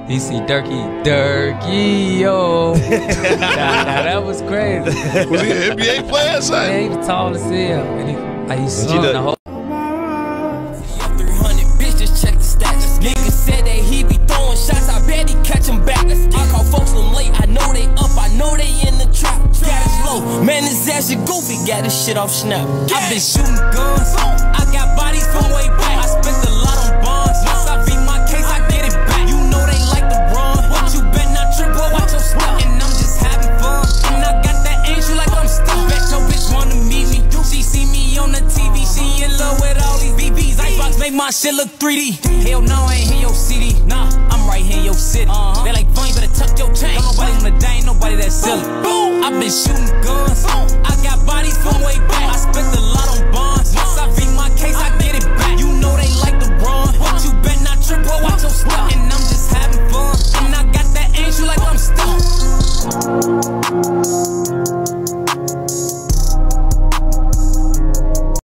He see Durkee, yo. nah, that was crazy. Was he an NBA player, son? Yeah, he was tall as hell. And he sung the whole. 300 bitch, just check the stats. Niggas said that he be throwing shots, I bet he catch them back. I call folks from late, I know they up, I know they in the trap. Got his low, man, his ass is goofy, got his shit off snap. I been shooting guns, I got bodies from way back. I spent a lot on bonds, once I beat my case, I get it back. You know they like to run, but you better not trip, boy, watch your step. And I'm just having fun, and I got that angel like I'm stuck. Bet your bitch wanna meet me, she see me on the TV, she in love with all these BBs. Icebox make my shit look 3D. Hell no, I ain't in your city. Nah, I'm right here in your city. They like fun, you better tuck your chain. Nobody on the day, ain't nobody that silly. I been shooting guns. I got bodies from way back. I spent a lot on bonds.